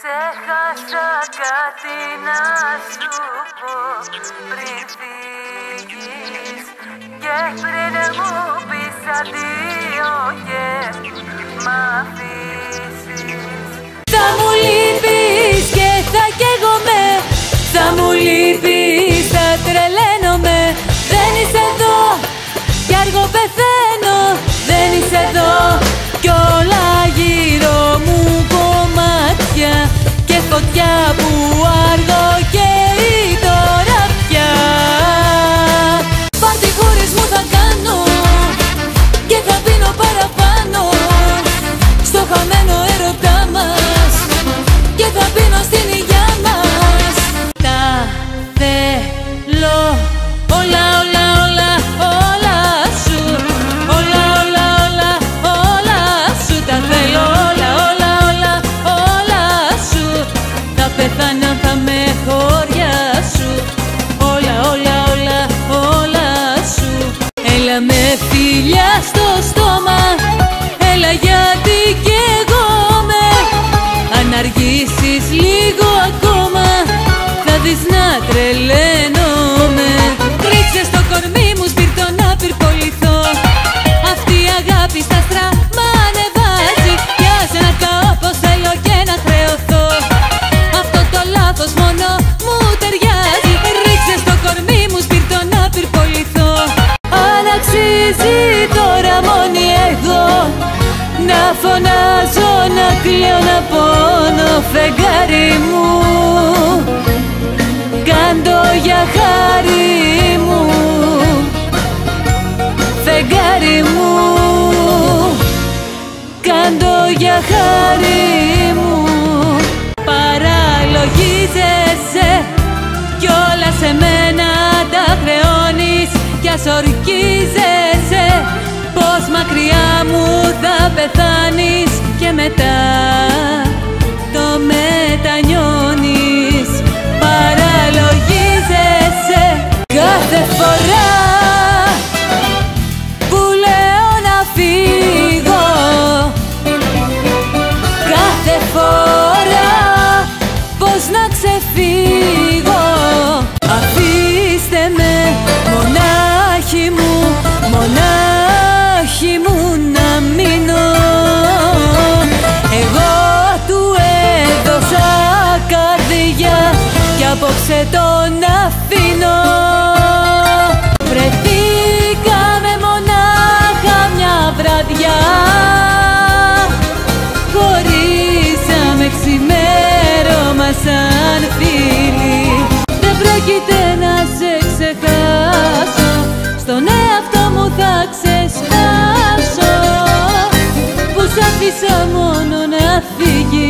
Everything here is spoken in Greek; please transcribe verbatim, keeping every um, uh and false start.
Ξέχασα κάτι να σου πω πριν φύγεις και πριν μου πεις αντίο και μ' αφήσεις. Θα μου λείπεις και θα καίγομαι, θα μου λείπεις, θα τρελαίνομαι. Δεν είσαι εδώ κι αργό πεθαίνω, δεν είσαι εδώ κι όλα γύρω μου κομμάτια και φωτιά που αργώ και τώρα πια. Παρτιγούρες μου θα κάνω και θα πίνω παραπάνω στο χαμένο έρωτά μας και θα πίνω στην υγειά μας. Τα θέλω όλα, όλα, όλα, όλα σου, όλα, όλα, όλα, όλα σου. Τα θέλω όλα, όλα, όλα, όλα σου. Θα πεθάνω, θα με χωριά σου, όλα, όλα, όλα, όλα σου. Έλα με φιλιά στο στόμα, έλα γιατί κι εγώ με. Αν αργήσεις λίγο ακόμα θα δεις να τρελαίνομαι. Ρίξε στο κορμί μου σπίρτο να πυρποληθώ, αυτή η αγάπη στα στράμμα ανεβάζει. Πιάσε να καώ πως θέλω και να χρεωθώ, αυτό το λάθος μόνο μου ταιριάζει. Ρίξε στο κορμί μου σπίρτο να πυρποληθώ. Αν αξίζει τώρα μόνη εγώ να φωνάζω, να κλαίω, να πόνο, φεγγάρι μου, κάντο για χάρη μου, φεγγάρι μου, κάντο για χάρη μου. Παραλογίζεσαι κι όλα σε μένα τα χρεώνεις κι ας ορκίζεσαι πως μακριά μου θα πεθάνεις και μετά το μετανιώνεις. Παραλογίζεσαι κάθε φορά που λέω να φύγω, κάθε φορά πως να ξεφύγω. Αφήστε με μονάχη μου, μονάχη μου να μείνω. Εγώ του έδωσα καρδιά κι απόψε τον αφήνω. Βρεθήκαμε μονάχα μια βραδιά, χωρίσαμε ξημέρωμα σαν φίλοι. Δεν πρόκειται να σε ξεχάσω, στον εαυτό μου θα ξεσπάσω που σ' άφησα μόνο να φύγει.